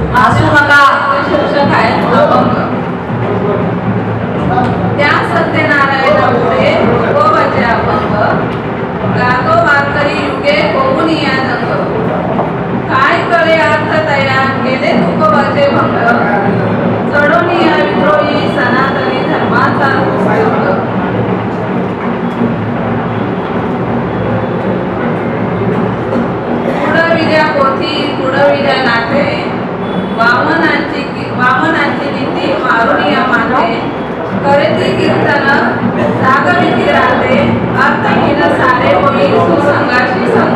हसू नका. शीर्षक आहे अभंग. त्या सत्यनारायणापुढे भोगोबाचे अभंग गातो वारकरी युगे होऊन या जंग. काय कळे अर्थ तया केले तुकोबाचे भंग. चढून या विद्रोही सनातनी धर्माचा संग. पुढविल्या पोथी पुढविल्या नाथे वामनांची नीती मारुनिया माते. करीती कीर्तन रागविती राहते अर्थहीन सारे होई सुसंगाशी संग.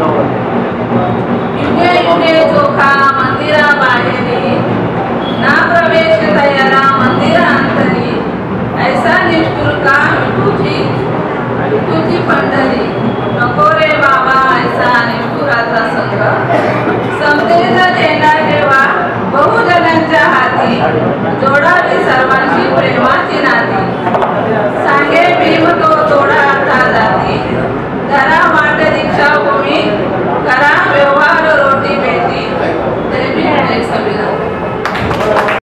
युगे युगे चोखा मंदिरा बाहेरी ना प्रवेश तयारा मंदिरा अंतरी. ऐसा निष्ठुर का विठूची पंढरी. नको रे बाबा ऐसा निष्ठुराचा संग. समतेचा झेंडा ठेवा बहुजनांच्या हाती. जोडावी सर्वांची प्रेमाची नाती.